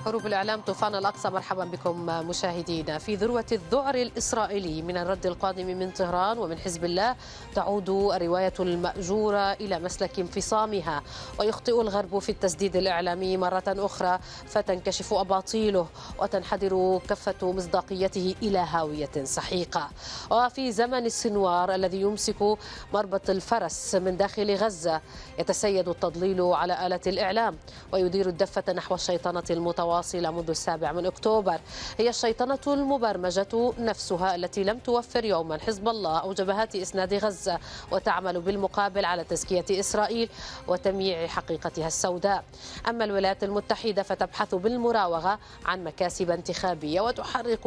حروب الإعلام طوفان الأقصى. مرحبا بكم مشاهدينا. في ذروة الذعر الإسرائيلي من الرد القادم من طهران ومن حزب الله، تعود الرواية المأجورة إلى مسلك انفصامها، ويخطئ الغرب في التسديد الإعلامي مرة أخرى، فتنكشف أباطيله وتنحدر كفة مصداقيته إلى هاوية سحيقة. وفي زمن السنوار الذي يمسك مربط الفرس من داخل غزة، يتسيد التضليل على آلة الإعلام ويدير الدفة نحو الشيطنة المتواصلة منذ 7 أكتوبر. هي الشيطنة المبرمجة نفسها التي لم توفر يوما حزب الله أو جبهات إسناد غزة، وتعمل بالمقابل على تزكية إسرائيل وتمييع حقيقتها السوداء. أما الولايات المتحدة فتبحث بالمراوغة عن مكاسب انتخابية وتحرك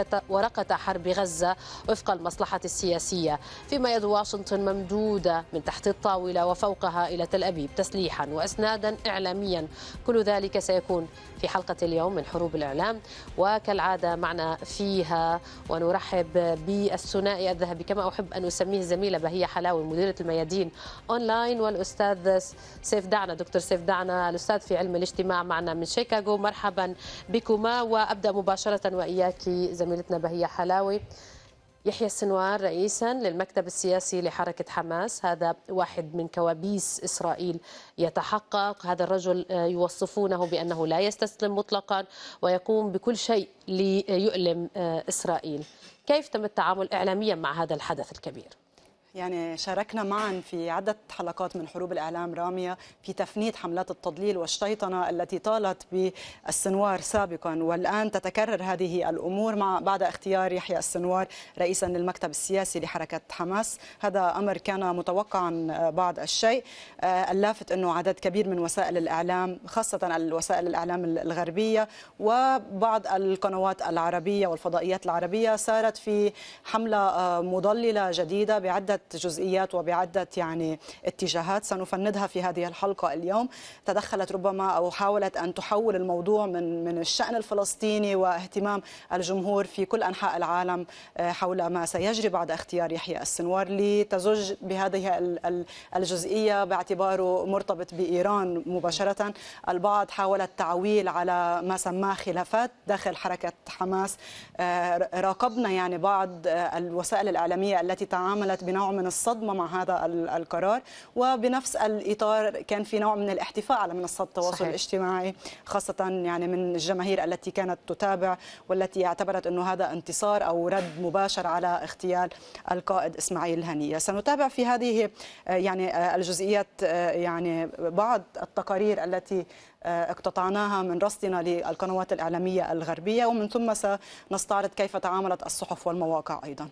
ورقة حرب غزة وفق المصلحة السياسية، فيما يد واشنطن ممدودة من تحت الطاولة وفوقها إلى تل أبيب تسليحا وأسنادا إعلاميا. كل ذلك سيكون في حلقة اليوم من حروب الإعلام، وكالعادة معنا فيها ونرحب بالثنائي الذهبي كما أحب أن أسميه، زميلة بهية حلاوي مديرة الميادين أونلاين، والأستاذ سيف دعنا، دكتور سيف دعنا الأستاذ في علم الاجتماع معنا من شيكاغو. مرحبا بكما. وأبدأ مباشرة وإياك زميلتنا بهية حلاوي. يحيى السنوار رئيسا للمكتب السياسي لحركة حماس، هذا واحد من كوابيس إسرائيل يتحقق. هذا الرجل يوصفونه بأنه لا يستسلم مطلقا ويقوم بكل شيء ليؤلم إسرائيل. كيف تم التعامل إعلاميا مع هذا الحدث الكبير؟ يعني شاركنا معا في عدة حلقات من حروب الإعلام رامية في تفنيد حملات التضليل والشيطنة التي طالت بالسنوار سابقا، والآن تتكرر هذه الأمور بعد اختيار يحيى السنوار رئيسا للمكتب السياسي لحركة حماس. هذا أمر كان متوقعا بعض الشيء. اللافت أنه عدد كبير من وسائل الإعلام، خاصة الوسائل الإعلام الغربية وبعض القنوات العربية والفضائيات العربية، سارت في حملة مضللة جديدة بعدة جزئيات وبعدة اتجاهات سنفندها في هذه الحلقة اليوم. تدخلت ربما أو حاولت أن تحول الموضوع من الشأن الفلسطيني واهتمام الجمهور في كل أنحاء العالم حول ما سيجري بعد اختيار يحيى السنوار، لتزج بهذه الجزئية باعتباره مرتبط بإيران مباشرة. البعض حاول التعويل على ما سماه خلافات داخل حركة حماس. راقبنا بعض الوسائل الإعلامية التي تعاملت بنوع من الصدمة مع هذا القرار، وبنفس الإطار كان في نوع من الاحتفاء على منصات التواصل الاجتماعي، خاصة من الجماهير التي كانت تتابع والتي اعتبرت أنه هذا انتصار أو رد مباشر على اغتيال القائد إسماعيل هنية. سنتابع في هذه الجزئيات بعض التقارير التي اقتطعناها من رصدنا للقنوات الإعلامية الغربية، ومن ثم سنستعرض كيف تعاملت الصحف والمواقع أيضا.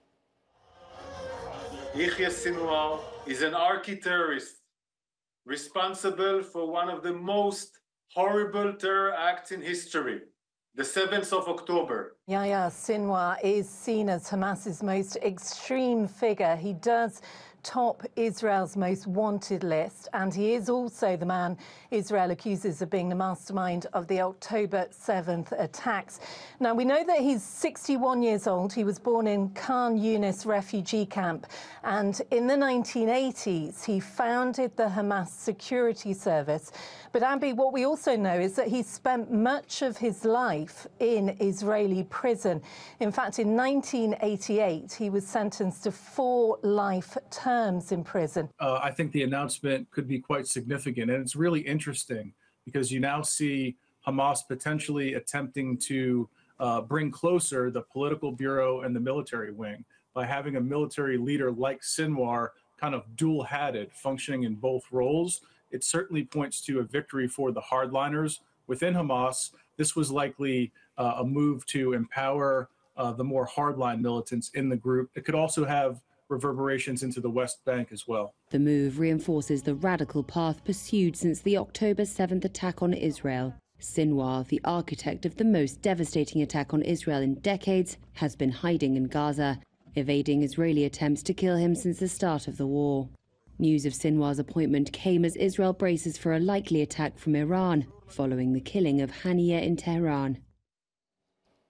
Yahya Sinwar is an archi-terrorist responsible for one of the most horrible terror acts in history, the 7th of October. Yahya Sinwar is seen as Hamas's most extreme figure. He does top Israel's most wanted list, and he is also the man Israel accuses of being the mastermind of the October 7th attacks. Now, we know that he's 61 years old. He was born in Khan Yunis refugee camp, and in the 1980s he founded the Hamas security service. But Abby, what we also know is that he spent much of his life in Israeli prison. In fact, in 1988 he was sentenced to 4 life terms in prison. I think the announcement could be quite significant, and it's really interesting because you now see Hamas potentially attempting to bring closer the political bureau and the military wing by having a military leader like Sinwar kind of dual-hatted, functioning in both roles. It certainly points to a victory for the hardliners within Hamas. This was likely a move to empower the more hardline militants in the group. It could also have reverberations into the West Bank as well. The move reinforces the radical path pursued since the October 7th attack on Israel. Sinwar, the architect of the most devastating attack on Israel in decades, has been hiding in Gaza, evading Israeli attempts to kill him since the start of the war. News of Sinwar's appointment came as Israel braces for a likely attack from Iran, following the killing of Haniyeh in Tehran.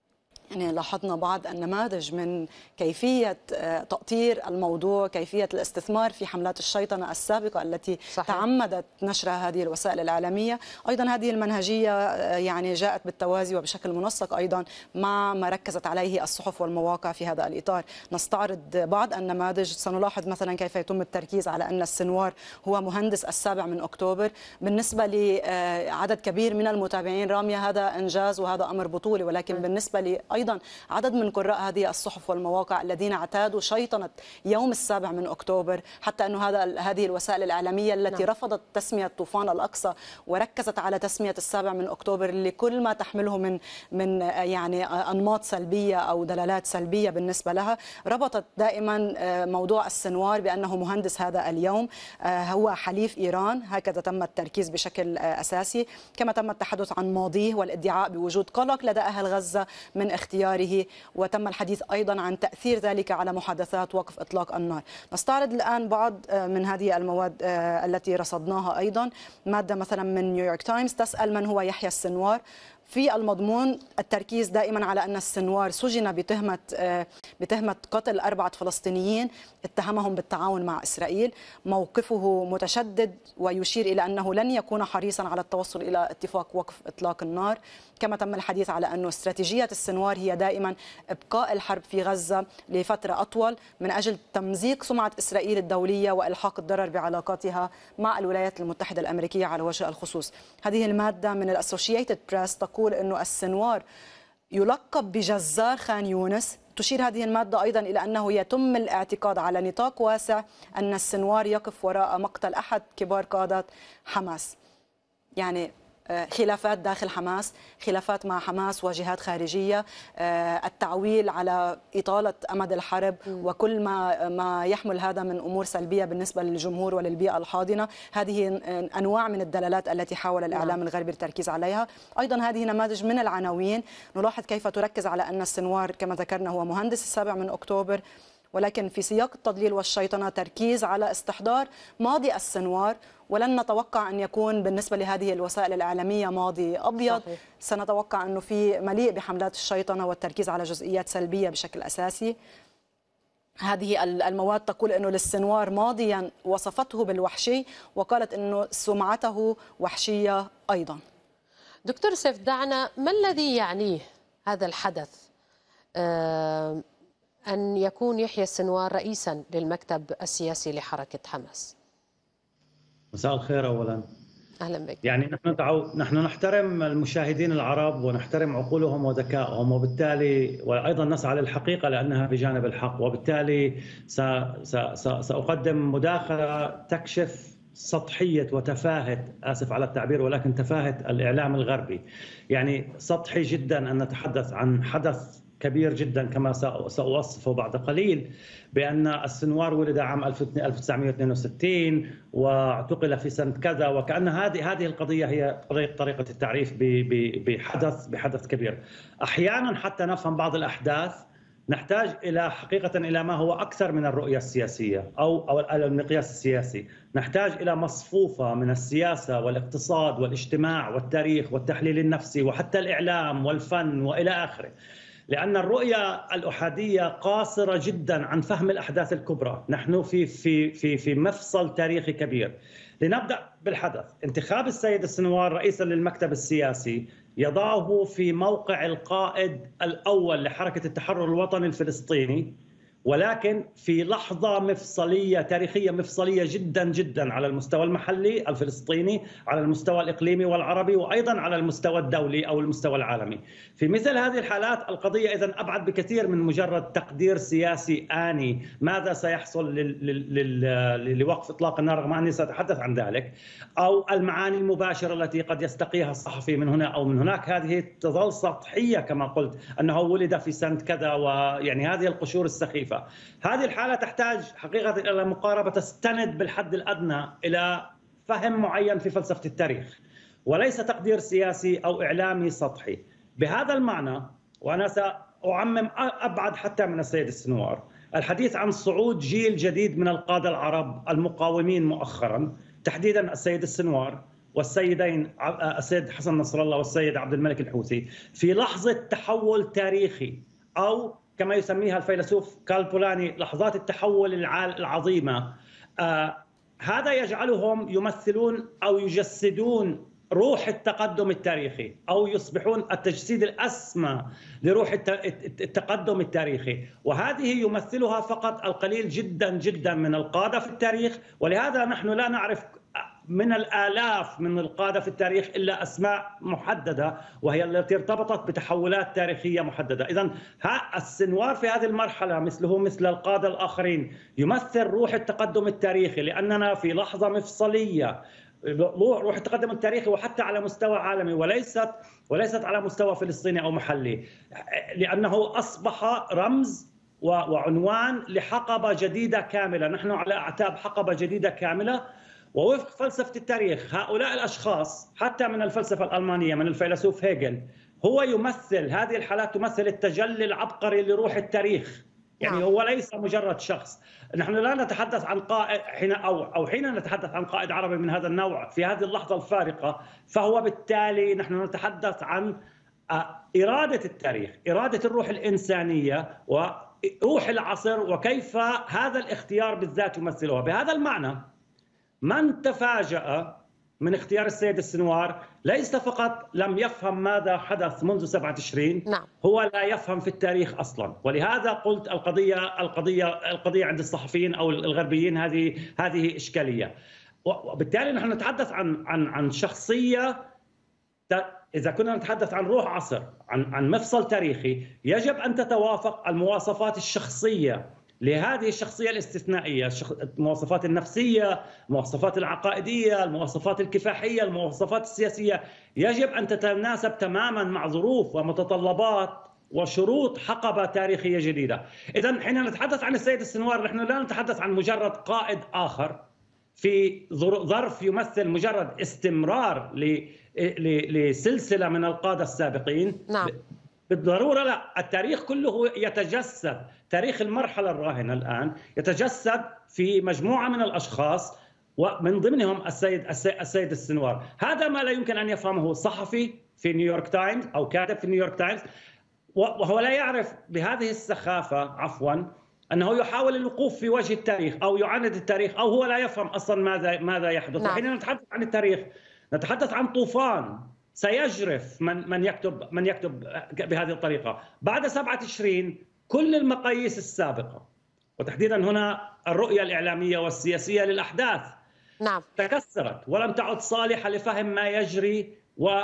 يعني لاحظنا بعض النماذج من كيفية تأطير الموضوع، كيفية الاستثمار في حملات الشيطنة السابقة التي صحيح. تعمدت نشرها هذه الوسائل الإعلامية. أيضا هذه المنهجية يعني جاءت بالتوازي وبشكل منسق أيضا مع ما ركزت عليه الصحف والمواقع في هذا الإطار. نستعرض بعض النماذج. سنلاحظ مثلا كيف يتم التركيز على أن السنوار هو مهندس 7 أكتوبر. بالنسبة لعدد كبير من المتابعين رامية هذا إنجاز وهذا أمر بطولي، ولكن بالنسبة لي أيضا عدد من قراء هذه الصحف والمواقع الذين اعتادوا شيطنة يوم 7 أكتوبر، حتى أنه هذه الوسائل الإعلامية التي رفضت تسمية طوفان الأقصى وركزت على تسمية 7 أكتوبر لكل ما تحمله من يعني أنماط سلبية أو دلالات سلبية بالنسبة لها، ربطت دائما موضوع السنوار بأنه مهندس هذا اليوم هو حليف إيران. هكذا تم التركيز بشكل أساسي، كما تم التحدث عن ماضيه والادعاء بوجود قلق لدى أهل غزة من اختياره، وتم الحديث أيضا عن تأثير ذلك على محادثات وقف إطلاق النار. نستعرض الآن بعض من هذه المواد التي رصدناها. أيضا مادة مثلا من نيويورك تايمز تسأل من هو يحيى السنوار. في المضمون التركيز دائما على أن السنوار سجن بتهمة قتل 4 فلسطينيين اتهمهم بالتعاون مع إسرائيل. موقفه متشدد ويشير إلى أنه لن يكون حريصا على التوصل إلى اتفاق وقف إطلاق النار. كما تم الحديث على أن استراتيجية السنوار هي دائما إبقاء الحرب في غزة لفترة أطول من أجل تمزيق سمعة إسرائيل الدولية وإلحاق الضرر بعلاقاتها مع الولايات المتحدة الأمريكية على وجه الخصوص. هذه المادة من الأسوشييتد بريس تقول أنه السنوار يلقب بجزار خان يونس. تشير هذه المادة أيضا إلى أنه يتم الاعتقاد على نطاق واسع أن السنوار يقف وراء مقتل أحد كبار قادة حماس. يعني خلافات داخل حماس، خلافات مع حماس وجهات خارجية، التعويل على إطالة أمد الحرب وكل ما يحمل هذا من أمور سلبية بالنسبة للجمهور وللبيئة الحاضنة. هذه أنواع من الدلالات التي حاول الإعلام الغربي التركيز عليها. أيضا هذه نماذج من العناوين. نلاحظ كيف تركز على أن السنوار كما ذكرنا هو مهندس 7 أكتوبر، ولكن في سياق التضليل والشيطنة تركيز على استحضار ماضي السنوار، ولن نتوقع أن يكون بالنسبة لهذه الوسائل الإعلامية ماضي أبيض. صحيح. سنتوقع أنه في مليء بحملات الشيطنة والتركيز على جزئيات سلبية بشكل أساسي. هذه المواد تقول أنه للسنوار ماضيا وصفته بالوحشي، وقالت أنه سمعته وحشية أيضا. دكتور سيف، دعنا ما الذي يعنيه هذا الحدث أن يكون يحيى السنوار رئيسا للمكتب السياسي لحركة حماس؟ مساء الخير أولا. أهلا بك. يعني نحن نحترم المشاهدين العرب ونحترم عقولهم وذكائهم، وبالتالي وأيضا نسعى للحقيقة لأنها بجانب الحق، وبالتالي سأقدم مداخلة تكشف سطحية وتفاهة، آسف على التعبير، ولكن تفاهة الإعلام الغربي. يعني سطحي جدا أن نتحدث عن حدث كبير جدا كما سأوصفه بعد قليل، بأن السنوار ولد عام 1962 واعتقل في سنة كذا، وكأن هذه القضية هي طريقة التعريف بحدث كبير. أحيانا حتى نفهم بعض الأحداث نحتاج حقيقة إلى ما هو أكثر من الرؤية السياسية أو المقياس السياسي. نحتاج إلى مصفوفة من السياسة والاقتصاد والاجتماع والتاريخ والتحليل النفسي وحتى الإعلام والفن وإلى آخره، لأن الرؤية الأحادية قاصرة جدا عن فهم الأحداث الكبرى. نحن في مفصل تاريخي كبير. لنبدأ بالحدث. انتخاب السيد السنوار رئيسا للمكتب السياسي يضعه في موقع القائد الأول لحركة التحرر الوطني الفلسطيني، ولكن في لحظة مفصلية تاريخية مفصلية جدا جدا على المستوى المحلي الفلسطيني، على المستوى الإقليمي والعربي، وأيضا على المستوى الدولي أو المستوى العالمي. في مثل هذه الحالات القضية إذن أبعد بكثير من مجرد تقدير سياسي آني ماذا سيحصل لوقف إطلاق النار، رغم أني سأتحدث عن ذلك، أو المعاني المباشرة التي قد يستقيها الصحفي من هنا أو من هناك. هذه تظل سطحية كما قلت، أنه ولد في سنة كذا، ويعني هذه القشور السخيفة. هذه الحالة تحتاج حقيقة إلى مقاربة تستند بالحد الأدنى إلى فهم معين في فلسفة التاريخ، وليس تقدير سياسي أو إعلامي سطحي. بهذا المعنى، وأنا سأعمم أبعد حتى من السيد السنوار، الحديث عن صعود جيل جديد من القادة العرب المقاومين مؤخرا، تحديدا السيد السنوار والسيدين السيد حسن نصر الله والسيد عبد الملك الحوثي في لحظة تحول تاريخي، أو كما يسميها الفيلسوف كالبولاني لحظات التحول العظيمة، هذا يجعلهم يمثلون أو يجسدون روح التقدم التاريخي، أو يصبحون التجسيد الأسمى لروح التقدم التاريخي، وهذه يمثلها فقط القليل جدا جدا من القادة في التاريخ. ولهذا نحن لا نعرف من الآلاف من القادة في التاريخ إلا أسماء محددة، وهي التي ارتبطت بتحولات تاريخية محددة. إذن السنوار في هذه المرحلة مثله مثل القادة الآخرين يمثل روح التقدم التاريخي، لأننا في لحظة مفصلية. روح التقدم التاريخي وحتى على مستوى عالمي، وليست على مستوى فلسطيني أو محلي، لأنه أصبح رمز وعنوان لحقبة جديدة كاملة. نحن على أعتاب حقبة جديدة كاملة، ووفق فلسفة التاريخ هؤلاء الأشخاص حتى من الفلسفة الألمانية من الفيلسوف هيجل، هو يمثل هذه الحالات تمثل التجلي العبقري لروح التاريخ. يعني هو ليس مجرد شخص. نحن لا نتحدث عن قائد حين نتحدث عن قائد عربي من هذا النوع في هذه اللحظة الفارقة، فهو بالتالي نحن نتحدث عن إرادة التاريخ، إرادة الروح الإنسانية وروح العصر، وكيف هذا الاختيار بالذات يمثلها. بهذا المعنى من تفاجأ من اختيار السيد السنوار ليس فقط لم يفهم ماذا حدث منذ 7 تشرين، هو لا يفهم في التاريخ أصلا. ولهذا قلت القضية عند الصحفيين أو الغربيين هذه إشكالية. وبالتالي نحن نتحدث عن شخصية، إذا كنا نتحدث عن روح عصر، عن مفصل تاريخي، يجب أن تتوافق المواصفات الشخصية لهذه الشخصية الاستثنائية، المواصفات النفسية، المواصفات العقائدية، المواصفات الكفاحية، المواصفات السياسية، يجب أن تتناسب تماما مع ظروف ومتطلبات وشروط حقبة تاريخية جديدة. إذن حين نتحدث عن السيد السنوار نحن لا نتحدث عن مجرد قائد آخر في ظرف يمثل مجرد استمرار لسلسلة من القادة السابقين. بالضرورة لا، التاريخ كله يتجسد، تاريخ المرحلة الراهنة الآن يتجسد في مجموعة من الأشخاص ومن ضمنهم السيد السنوار. هذا ما لا يمكن أن يفهمه صحفي في نيويورك تايمز أو كاتب في نيويورك تايمز، وهو لا يعرف بهذه السخافة أنه يحاول الوقوف في وجه التاريخ أو يعاند التاريخ، أو هو لا يفهم أصلا ماذا يحدث. وحين نتحدث عن التاريخ نتحدث عن طوفان سيجرف من يكتب بهذه الطريقة. بعد 7 تشرين كل المقاييس السابقة، وتحديدا هنا الرؤية الإعلامية والسياسية للأحداث تكسرت ولم تعد صالحة لفهم ما يجري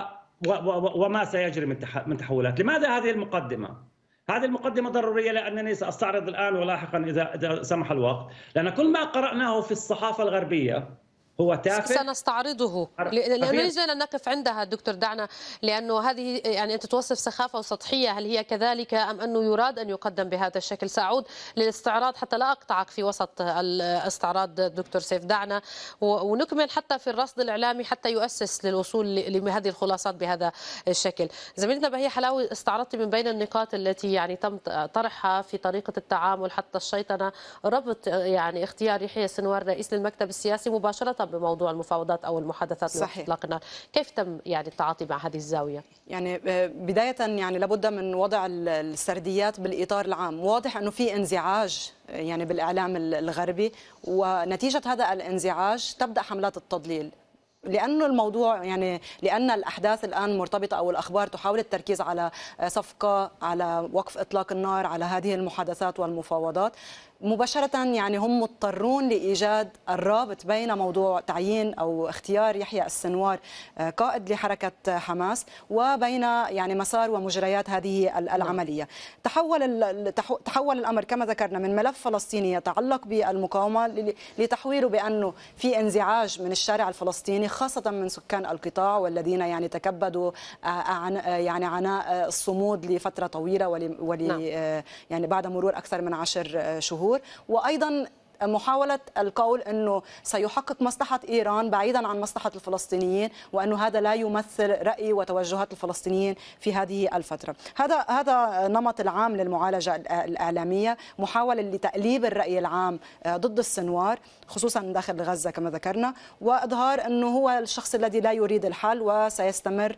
وما سيجري من تحولات. لماذا هذه المقدمة؟ هذه المقدمة ضرورية لأنني سأستعرض الآن ولاحقا إذا سمح الوقت، لأن كل ما قرأناه في الصحافة الغربية هو تافه. سنستعرضه لأنه لن نقف عندها دكتور، دعنا، لأنه هذه يعني أنت توصف سخافة وسطحية، هل هي كذلك أم أنه يراد أن يقدم بهذا الشكل؟ سأعود للاستعراض حتى لا أقطعك في وسط الاستعراض دكتور سيف، دعنا ونكمل حتى في الرصد الإعلامي حتى يؤسس للوصول لهذه الخلاصات بهذا الشكل. زميلتنا بهية حلاوي، استعرضت من بين النقاط التي يعني تم طرحها في طريقة التعامل حتى الشيطنة، ربط يعني اختيار يحيى السنوار رئيس للمكتب السياسي مباشرة بموضوع المفاوضات أو المحادثات لإطلاق النار. كيف تم يعني التعاطي مع هذه الزاوية؟ يعني بداية يعني لابد من وضع السرديات بالإطار العام. واضح أنه في انزعاج يعني بالإعلام الغربي، ونتيجة هذا الانزعاج تبدأ حملات التضليل، لأنه الموضوع يعني لأن الأحداث الآن مرتبطة أو الأخبار تحاول التركيز على صفقة، على وقف إطلاق النار، على هذه المحادثات والمفاوضات. مباشرة يعني هم مضطرون لإيجاد الرابط بين موضوع تعيين أو اختيار يحيى السنوار قائد لحركة حماس وبين يعني مسار ومجريات هذه العملية. تحول الأمر كما ذكرنا من ملف فلسطيني يتعلق بالمقاومة لتحويله بأنه في انزعاج من الشارع الفلسطيني، خاصة من سكان القطاع والذين يعني تكبدوا يعني عناء الصمود لفترة طويلة يعني بعد مرور أكثر من 10 شهور. وأيضا محاولة القول أنه سيحقق مصلحة إيران بعيدا عن مصلحة الفلسطينيين، وأنه هذا لا يمثل رأي وتوجهات الفلسطينيين في هذه الفترة. هذا نمط العام للمعالجة الإعلامية، محاولة لتقليب الرأي العام ضد السنوار خصوصا داخل غزة كما ذكرنا، وإظهار أنه هو الشخص الذي لا يريد الحل وسيستمر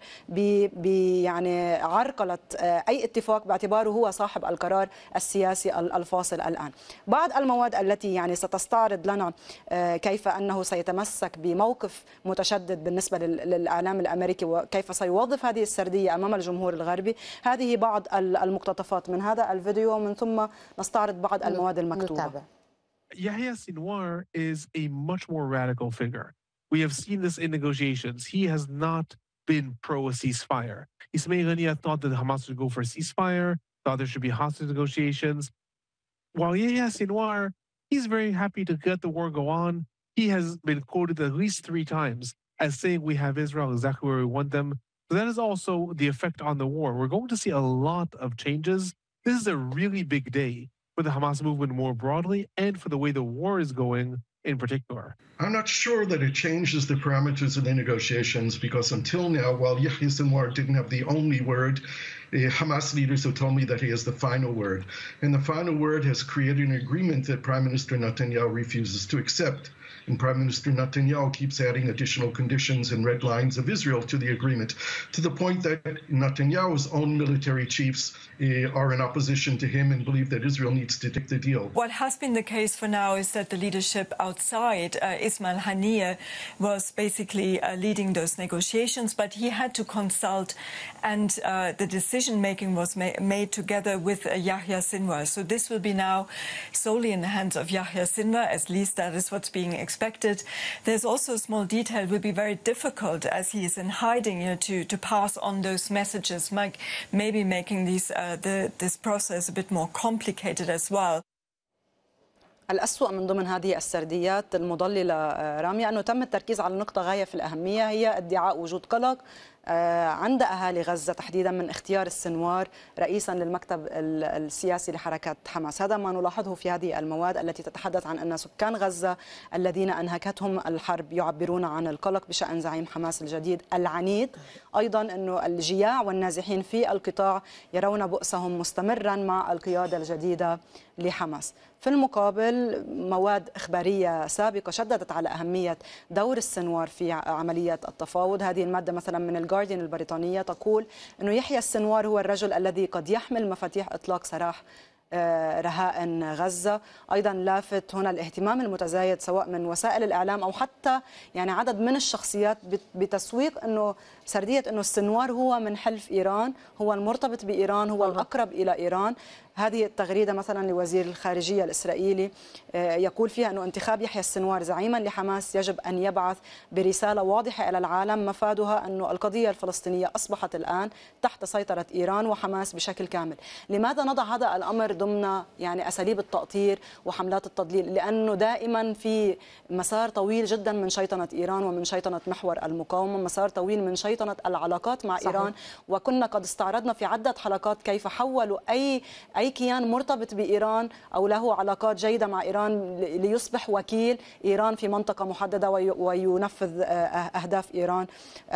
يعني عرقلة أي اتفاق باعتباره هو صاحب القرار السياسي الفاصل الآن. بعض المواد التي يعني ستستعرض لنا كيف أنه سيتمسك بموقف متشدد بالنسبة للإعلام الأمريكي وكيف سيوظف هذه السردية أمام الجمهور الغربي. هذه بعض المقتطفات من هذا الفيديو، ومن ثم نستعرض بعض المواد المكتوبة. Yahya Sinwar is a much more radical figure. We have seen this in negotiations. He has not been pro a ceasefire. Ismail Haniyeh thought that Hamas should go for a ceasefire, thought there should be hostage negotiations. While Yahya Sinwar, he's very happy to let the war go on. He has been quoted at least 3 times as saying we have Israel exactly where we want them. So that is also the effect on the war. We're going to see a lot of changes. This is a really big day for the Hamas movement more broadly and for the way the war is going in particular. I'm not sure that it changes the parameters of the negotiations, because until now, while Yahya Sinwar didn't have the only word, Hamas leaders have told me that he has the final word. And the final word has created an agreement that Prime Minister Netanyahu refuses to accept. And Prime Minister Netanyahu keeps adding additional conditions and red lines of Israel to the agreement, to the point that Netanyahu's own military chiefs are in opposition to him and believe that Israel needs to take the deal. What has been the case for now is that the leadership outside, Ismail Haniyeh, was basically leading those negotiations, but he had to consult, and the decision-making was made together with Yahya Sinwar. So this will be now solely in the hands of Yahya Sinwar, at least that is what's being expected. There's also a small detail. It will be very difficult as he is in hiding, to pass on those messages, maybe making this process a bit more complicated as well. الأسوأ من ضمن هذه السرديات المضللة رامية أنه تم التركيز على نقطة غاية في الأهمية، هي ادعاء وجود قلق عند أهالي غزة تحديدا من اختيار السنوار رئيسا للمكتب السياسي لحركة حماس. هذا ما نلاحظه في هذه المواد التي تتحدث عن أن سكان غزة الذين أنهكتهم الحرب يعبرون عن القلق بشأن زعيم حماس الجديد العنيد. أيضا أنه الجياع والنازحين في القطاع يرون بؤسهم مستمرا مع القيادة الجديدة لحماس. في المقابل مواد إخبارية سابقة شددت على أهمية دور السنوار في عملية التفاوض. هذه المادة مثلا من الجارديان البريطانية تقول أنه يحيى السنوار هو الرجل الذي قد يحمل مفاتيح إطلاق سراح رهائن غزة. أيضا لافت هنا الاهتمام المتزايد سواء من وسائل الإعلام أو حتى يعني عدد من الشخصيات بتسويق أنه سردية أنه السنوار هو من حلف إيران، هو المرتبط بإيران، هو الأقرب إلى إيران. هذه التغريدة مثلا لوزير الخارجية الإسرائيلي يقول فيها أنه انتخاب يحيى السنوار زعيما لحماس يجب أن يبعث برسالة واضحة إلى العالم مفادها أنه القضية الفلسطينية أصبحت الآن تحت سيطرة إيران وحماس بشكل كامل. لماذا نضع هذا الأمر ضمن يعني أساليب التأطير وحملات التضليل؟ لأنه دائما في مسار طويل جدا من شيطنة إيران ومن شيطنة محور المقاومة، مسار طويل من شيطنة العلاقات مع إيران. وكنا قد استعرضنا في عدة حلقات كيف حولوا أي كيان مرتبط بإيران أو له علاقات جيدة مع إيران ليصبح وكيل إيران في منطقة محددة وينفذ أهداف إيران،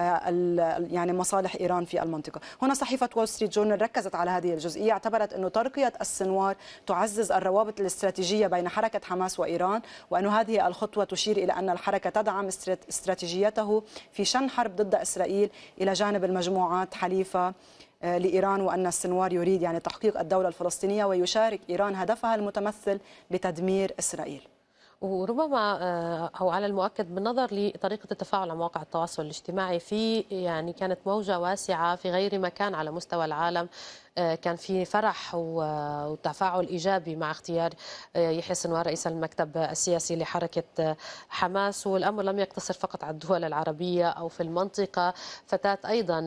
يعني مصالح إيران في المنطقة. هنا صحيفة وول ستريت جورنال ركزت على هذه الجزئية، اعتبرت أنه ترقية السنوار تعزز الروابط الاستراتيجية بين حركة حماس وإيران، وأن هذه الخطوة تشير إلى أن الحركة تدعم استراتيجيته في شن حرب ضد إسرائيل إلى جانب المجموعات حليفة لإيران، وأن السنوار يريد يعني تحقيق الدولة الفلسطينية ويشارك إيران هدفها المتمثل بتدمير إسرائيل. وربما أو على المؤكد بالنظر لطريقة التفاعل على مواقع التواصل الاجتماعي في يعني كانت موجة واسعة في غير مكان على مستوى العالم، كان في فرح وتفاعل إيجابي مع اختيار يحيى السنوار رئيس المكتب السياسي لحركة حماس. والأمر لم يقتصر فقط على الدول العربية أو في المنطقة، فتاة أيضا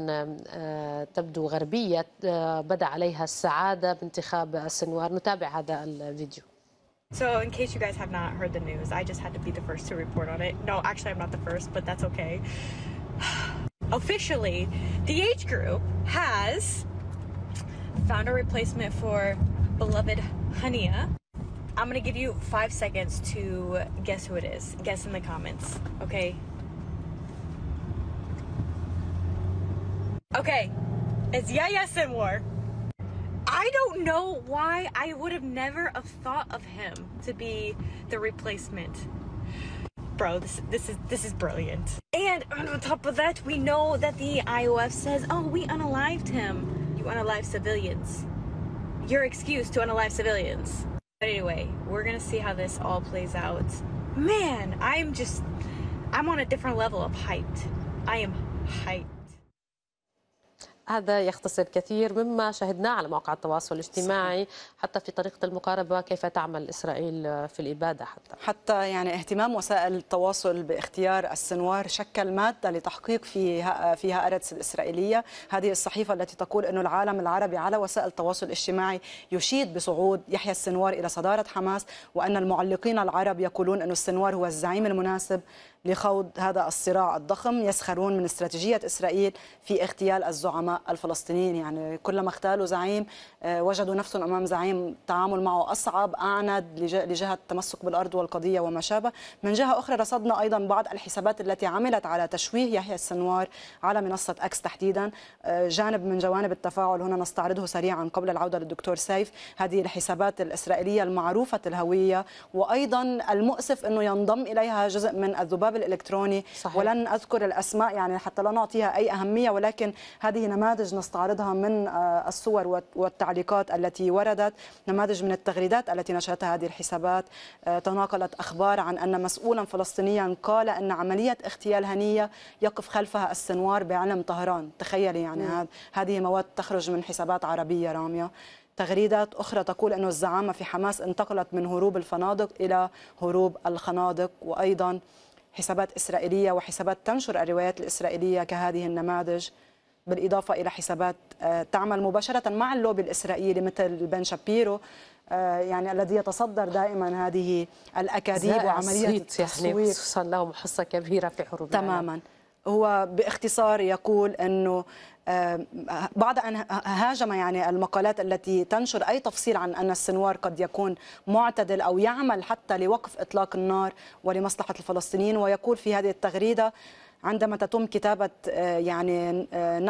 تبدو غربية بدأ عليها السعادة بانتخاب السنوار. نتابع هذا الفيديو. So in case you guys have not heard the news, I just had to be the first to report on it. No, actually I'm not the first, but that's okay. Officially, the age group has found a replacement for beloved Haniyeh I'm gonna give you 5 seconds to guess who it is. Guess in the comments, okay? Okay, it's Yahya Sinwar. I don't know why I would have never have thought of him to be the replacement. Bro, this is brilliant. And on top of that, we know that the IOF says, oh, we unalived him. You unalive civilians. Your excuse to unalive civilians. But anyway, we're gonna see how this all plays out. Man, I'm on a different level of hyped. I am hyped. هذا يختصر كثير مما شاهدناه على مواقع التواصل الاجتماعي، حتى في طريقة المقاربة كيف تعمل إسرائيل في الإبادة. حتى يعني اهتمام وسائل التواصل باختيار السنوار شكل مادة لتحقيق فيها أردس الإسرائيلية. هذه الصحيفة التي تقول أن العالم العربي على وسائل التواصل الاجتماعي يشيد بصعود يحيى السنوار إلى صدارة حماس، وأن المعلقين العرب يقولون أن السنوار هو الزعيم المناسب لخوض هذا الصراع الضخم. يسخرون من استراتيجية إسرائيل في اغتيال الزعماء الفلسطينيين، يعني كلما اغتالوا زعيم وجدوا نفسهم أمام زعيم التعامل معه أصعب، أعند لجهة التمسك بالأرض والقضية وما شابه. من جهة أخرى رصدنا أيضا بعض الحسابات التي عملت على تشويه يحيى السنوار على منصة أكس تحديدا. جانب من جوانب التفاعل هنا نستعرضه سريعا قبل العودة للدكتور سيف. هذه الحسابات الإسرائيلية المعروفة الهوية، وأيضا المؤسف أنه ينضم إليها جزء من الذباب الإلكتروني. صحيح. ولن أذكر الأسماء يعني حتى لا نعطيها أي أهمية، ولكن هذه نماذج نستعرضها من الصور والتعليقات التي وردت، نماذج من التغريدات التي نشرتها هذه الحسابات. تناقلت أخبار عن أن مسؤولا فلسطينيا قال أن عملية اغتيال هنية يقف خلفها السنوار بعلم طهران. تخيلي يعني هذه مواد تخرج من حسابات عربية رامية. تغريدات أخرى تقول أن الزعامة في حماس انتقلت من هروب الفنادق إلى هروب الخنادق. وأيضا حسابات إسرائيلية وحسابات تنشر الروايات الإسرائيلية كهذه النماذج، بالإضافة إلى حسابات تعمل مباشرة مع اللوبي الإسرائيلي مثل بن شابيرو، يعني الذي يتصدر دائما هذه الأكاذيب وعملية التسويق، يعني خصوصا لهم حصة كبيرة في حروب تماما. هو باختصار يقول أنه بعد أن هاجم يعني المقالات التي تنشر أي تفصيل عن أن السنوار قد يكون معتدل أو يعمل حتى لوقف إطلاق النار ولمصلحة الفلسطينيين. ويقول في هذه التغريدة: عندما تتم كتابة يعني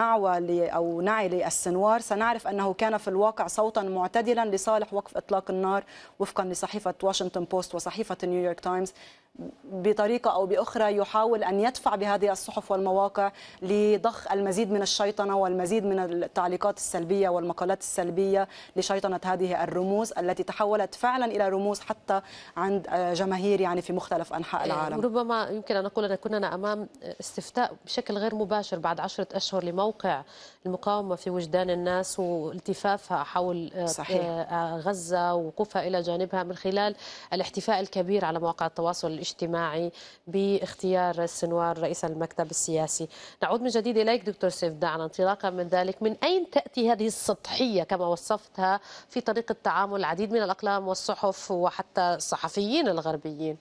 نعي للسنوار سنعرف أنه كان في الواقع صوتا معتدلا لصالح وقف إطلاق النار وفقا لصحيفة واشنطن بوست وصحيفة نيويورك تايمز. بطريقة أو بأخرى يحاول أن يدفع بهذه الصحف والمواقع لضخ المزيد من الشيطنة والمزيد من التعليقات السلبية والمقالات السلبية لشيطنة هذه الرموز التي تحولت فعلا إلى رموز حتى عند جماهير يعني في مختلف أنحاء العالم. ربما يمكن أن نقول أن كنا أمام استفتاء بشكل غير مباشر بعد 10 أشهر لموقع المقاومة في وجدان الناس والتفافها حول صحيح. غزة ووقوفها إلى جانبها من خلال الاحتفاء الكبير على مواقع التواصل الاجتماعي باختيار السنوار رئيس المكتب السياسي. نعود من جديد إليك دكتور سيف دعنا انطلاقا من ذلك، من أين تأتي هذه السطحية كما وصفتها في طريقة تعامل العديد من الأقلام والصحف وحتى الصحفيين الغربيين؟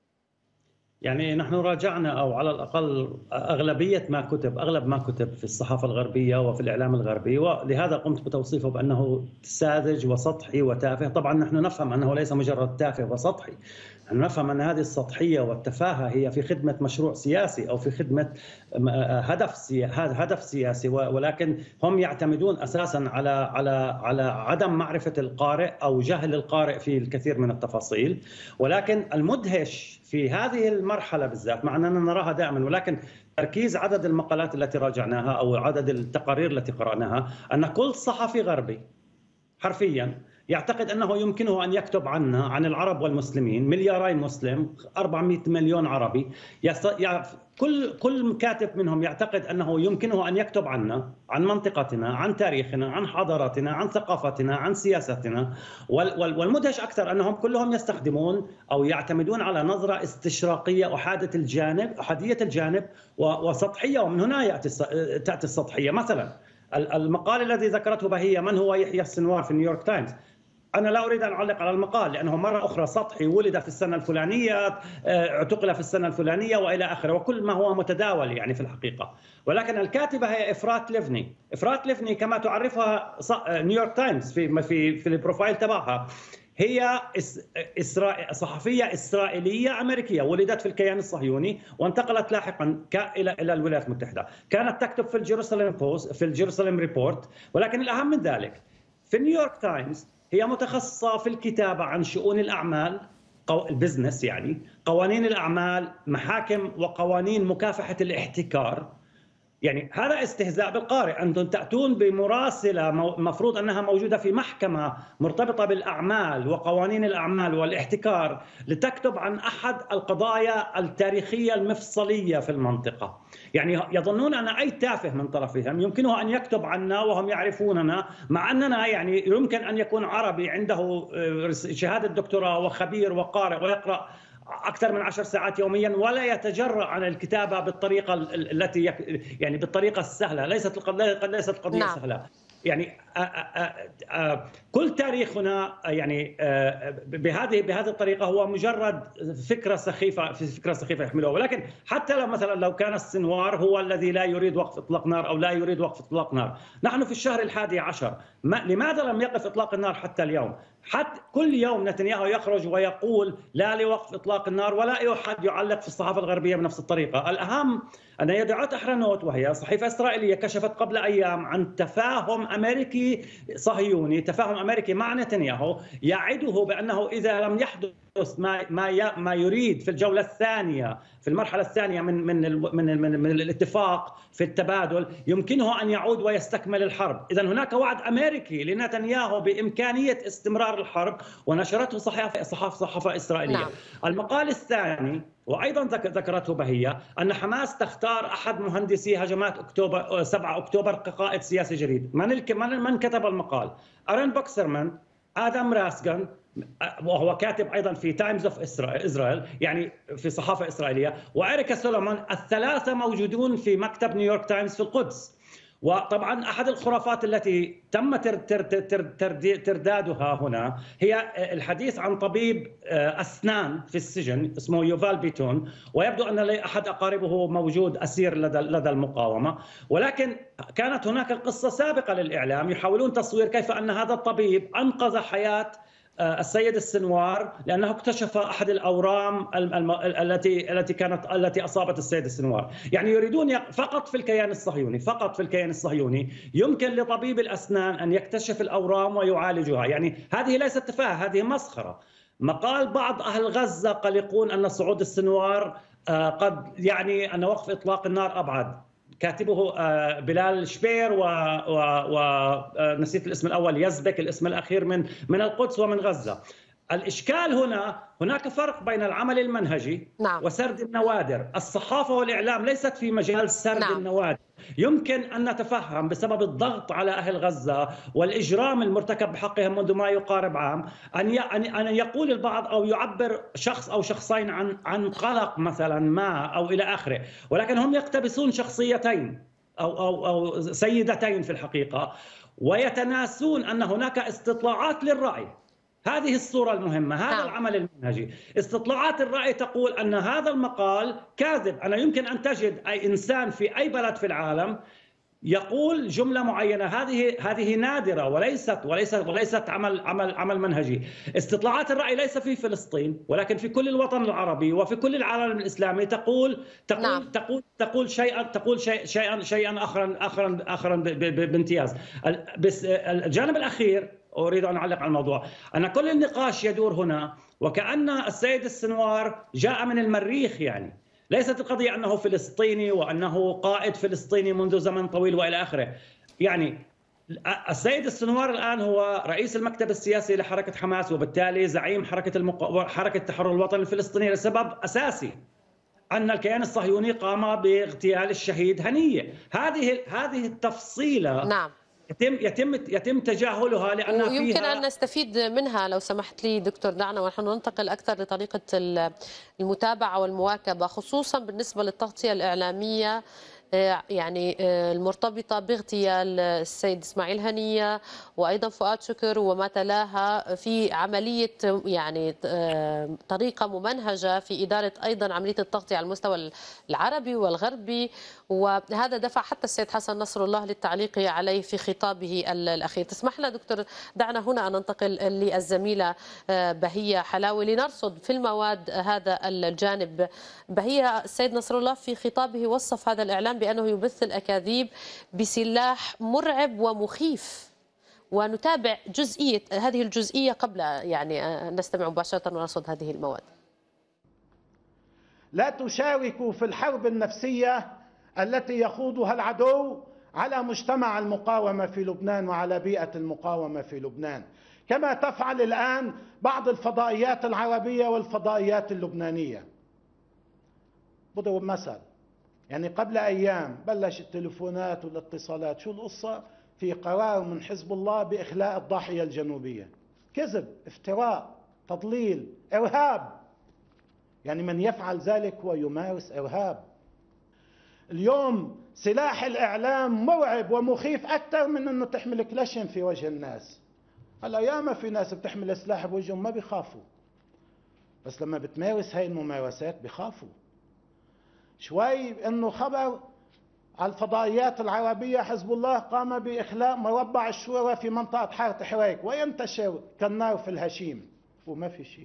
يعني نحن راجعنا أو على الأقل أغلب ما كتب في الصحافة الغربية وفي الإعلام الغربي، ولهذا قمت بتوصيفه بأنه ساذج وسطحي وتافه. طبعا نحن نفهم أنه ليس مجرد تافه وسطحي، نحن نفهم أن هذه السطحية والتفاهة هي في خدمة مشروع سياسي أو في خدمة هدف سياسي، ولكن هم يعتمدون أساسا على عدم معرفة القارئ أو جهل القارئ في الكثير من التفاصيل. ولكن المدهش في هذه المرحلة بالذات، مع أننا نراها دائما، ولكن تركيز عدد المقالات التي راجعناها أو عدد التقارير التي قرأناها، أن كل صحفي غربي حرفيا يعتقد أنه يمكنه أن يكتب عنا، عن العرب والمسلمين، 2 مليار مسلم، 400 مليون عربي، كل كاتب منهم يعتقد أنه يمكنه أن يكتب عنا، عن منطقتنا، عن تاريخنا، عن حضاراتنا، عن ثقافتنا، عن سياستنا. والمدهش أكثر أنهم كلهم يستخدمون أو يعتمدون على نظرة استشراقية أحادية الجانب وسطحية، ومن هنا تأتي السطحية. مثلا المقال الذي ذكرته بهية، من هو يحيى السنوار، في نيويورك تايمز، أنا لا أريد أن أعلق على المقال لأنه مرة أخرى سطحي، ولد في السنة الفلانية، اعتقل في السنة الفلانية وإلى آخره، وكل ما هو متداول يعني في الحقيقة. ولكن الكاتبة هي إفرات ليفني كما تعرفها نيويورك تايمز في البروفايل تبعها. هي صحفية إسرائيلية أمريكية ولدت في الكيان الصهيوني وانتقلت لاحقا إلى الولايات المتحدة. كانت تكتب في الجيروساليم بوست، في الجيروساليم ريبورت، ولكن الأهم من ذلك في نيويورك تايمز هي متخصصة في الكتابة عن شؤون الأعمال، البزنس يعني، قوانين الأعمال، محاكم وقوانين مكافحة الاحتكار. يعني هذا استهزاء بالقارئ، أنتم تأتون بمراسلة مفروض أنها موجودة في محكمة مرتبطة بالأعمال وقوانين الأعمال والاحتكار لتكتب عن أحد القضايا التاريخية المفصلية في المنطقة. يعني يظنون أن أي تافه من طرفهم يمكنه أن يكتب عنا وهم يعرفوننا، مع أننا يعني يمكن أن يكون عربي عنده شهادة دكتوراه وخبير وقارئ ويقرأ أكثر من 10 ساعات يوميا ولا يتجرأ عن الكتابة بالطريقة التي يعني بالطريقة السهلة. ليست القضية سهلة. يعني كل تاريخنا يعني بهذه الطريقة هو مجرد فكرة سخيفة يحملها. ولكن حتى لو كان السنوار هو الذي لا يريد وقف إطلاق نار أو لا يريد وقف إطلاق نار، نحن في الشهر 11 لماذا لم يقف إطلاق النار حتى اليوم؟ حتى كل يوم نتنياهو يخرج ويقول لا لوقف إطلاق النار ولا أحد يعلق في الصحافة الغربية بنفس الطريقة. الأهم أن يدعوت أحرنوت، وهي صحيفة إسرائيلية، كشفت قبل أيام عن تفاهم أمريكي صهيوني، تفاهم أمريكي مع نتنياهو يعده بأنه إذا لم يحدث ما يريد في الجولة الثانية، في المرحلة الثانية من الاتفاق في التبادل، يمكنه أن يعود ويستكمل الحرب. إذن هناك وعد أمريكي لنتنياهو بإمكانية استمرار الحرب، ونشرته صحافة إسرائيلية. نعم. المقال الثاني وأيضا ذكرته بهية أن حماس تختار أحد مهندسي هجمات 7 أكتوبر كقائد سياسي جديد. من كتب المقال؟ أرن بوكسرمان، آدم راسغن، وهو كاتب أيضا في تايمز أوف إسرائيل، يعني في صحافة إسرائيلية، وإريكا سولومون، الثلاثة موجودون في مكتب نيويورك تايمز في القدس. وطبعا أحد الخرافات التي تم تردادها هنا هي الحديث عن طبيب أسنان في السجن اسمه يوفال بيتون، ويبدو أن أحد أقاربه موجود أسير لدى المقاومة. ولكن كانت هناك القصة سابقة للإعلام يحاولون تصوير كيف أن هذا الطبيب أنقذ حياة السيد السنوار لأنه اكتشف أحد الأورام التي أصابت السيد السنوار. يعني يريدون فقط في الكيان الصهيوني يمكن لطبيب الأسنان أن يكتشف الأورام ويعالجها. يعني هذه ليست تفاهة، هذه مسخرة. مقال بعض أهل غزة قلقون أن صعود السنوار قد يعني أن وقف إطلاق النار أبعد. كاتبه بلال شبير ونسيت الاسم الأول، يزبك الاسم الأخير من القدس ومن غزة. الإشكال هناك فرق بين العمل المنهجي وسرد النوادر. الصحافة والإعلام ليست في مجال سرد النوادر. يمكن أن نتفهم بسبب الضغط على أهل غزة والإجرام المرتكب بحقهم منذ ما يقارب عام أن يقول البعض أو يعبر شخص أو شخصين عن قلق مثلا ما أو إلى آخره، ولكن هم يقتبسون شخصيتين أو سيدتين في الحقيقة، ويتناسون أن هناك استطلاعات للرأي. هذه الصورة المهمة، هذا العمل المنهجي. استطلاعات الرأي تقول أن هذا المقال كاذب. أنا يمكن أن تجد أي إنسان في أي بلد في العالم يقول جملة معينة، هذه نادرة وليست عمل منهجي. استطلاعات الرأي ليس في فلسطين ولكن في كل الوطن العربي وفي كل العالم الإسلامي تقول شيئا آخر بامتياز. بس الجانب الأخير أريد أن أعلق على الموضوع، أن كل النقاش يدور هنا وكأن السيد السنوار جاء من المريخ. يعني ليست القضية أنه فلسطيني وأنه قائد فلسطيني منذ زمن طويل وإلى آخره. يعني السيد السنوار الآن هو رئيس المكتب السياسي لحركة حماس، وبالتالي زعيم حركة تحرر الوطن الفلسطيني، لسبب أساسي أن الكيان الصهيوني قام باغتيال الشهيد هنية. هذه التفصيلة يتم تجاهلها لأنها فيها يمكن أن نستفيد منها. لو سمحت لي دكتور، دعنا ونحن ننتقل أكثر لطريقة المتابعة والمواكبة، خصوصا بالنسبة للتغطية الإعلامية يعني المرتبطة باغتيال السيد إسماعيل هنية وأيضا فؤاد شكر وما تلاها في عملية يعني طريقة ممنهجة في إدارة أيضا عملية التغطية على المستوى العربي والغربي، وهذا دفع حتى السيد حسن نصر الله للتعليق عليه في خطابه الأخير. تسمح لنا دكتور دعنا هنا أن ننتقل للزميلة بهية حلاوي لنرصد في المواد هذا الجانب. بهية، السيد نصر الله في خطابه وصف هذا الإعلام بأنه يبث الأكاذيب بسلاح مرعب ومخيف، ونتابع هذه الجزئية قبل يعني أن نستمع مباشرة ونرصد هذه المواد. لا تشاركوا في الحرب النفسية التي يخوضها العدو على مجتمع المقاومة في لبنان وعلى بيئة المقاومة في لبنان، كما تفعل الآن بعض الفضائيات العربية والفضائيات اللبنانية. بضرب مثل، يعني قبل أيام بلش التليفونات والاتصالات، شو القصة؟ في قرار من حزب الله بإخلاء الضاحية الجنوبية. كذب، افتراء، تضليل، إرهاب. يعني من يفعل ذلك هو يمارس إرهاب. اليوم سلاح الإعلام مرعب ومخيف أكثر من أنه تحمل كلاشين في وجه الناس. هلا ياما في ناس بتحمل سلاح بوجههم ما بيخافوا، بس لما بتمارس هاي الممارسات بيخافوا. شوي انه خبر على الفضائيات العربية حزب الله قام بإخلاء مربع الشورى في منطقة حارة حريك وينتشر كالنار في الهشيم وما في شيء.